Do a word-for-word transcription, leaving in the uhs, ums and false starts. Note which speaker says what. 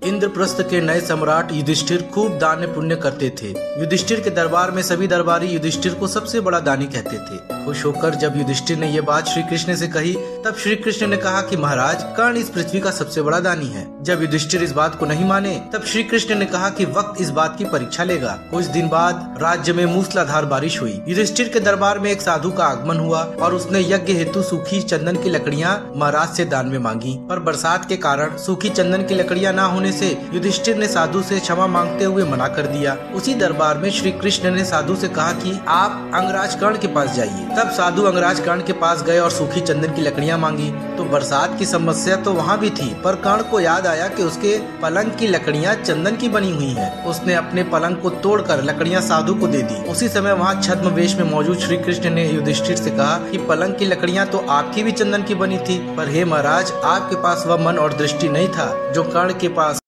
Speaker 1: इंद्रप्रस्थ के नए सम्राट युधिष्ठिर खूब दान पुण्य करते थे। युधिष्ठिर के दरबार में सभी दरबारी युधिष्ठिर को सबसे बड़ा दानी कहते थे। खुश होकर जब युधिष्ठिर ने ये बात श्री कृष्ण से कही, तब श्री कृष्ण ने कहा कि महाराज, कर्ण इस पृथ्वी का सबसे बड़ा दानी है। जब युधिष्ठिर इस बात को नहीं माने, तब श्री कृष्ण ने कहा कि वक्त इस बात की परीक्षा लेगा। कुछ दिन बाद राज्य में मूसलाधार बारिश हुई। युधिष्ठिर के दरबार में एक साधु का आगमन हुआ और उसने यज्ञ हेतु सूखी चंदन की लकड़ियाँ महाराज से दान में मांगी, पर बरसात के कारण सूखी चंदन की लकड़ियाँ न होने से युधिष्ठिर ने साधु से क्षमा मांगते हुए मना कर दिया। उसी दरबार में श्री कृष्ण ने साधु से कहा कि आप अंगराज कर्ण के पास जाइए। तब साधु अंगराज कर्ण के पास गए और सूखी चंदन की लकड़ियां मांगी। तो बरसात की समस्या तो वहाँ भी थी, पर कर्ण को याद आया कि उसके पलंग की लकड़ियां चंदन की बनी हुई हैं। उसने अपने पलंग को तोड़कर लकड़ियां साधु को दे दी। उसी समय वहाँ छद्म वेश में मौजूद श्री कृष्ण ने युधिष्ठिर से कहा कि पलंग की लकड़ियां तो आपकी भी चंदन की बनी थी, पर हे महाराज, आपके पास वह मन और दृष्टि नहीं था जो कर्ण के पास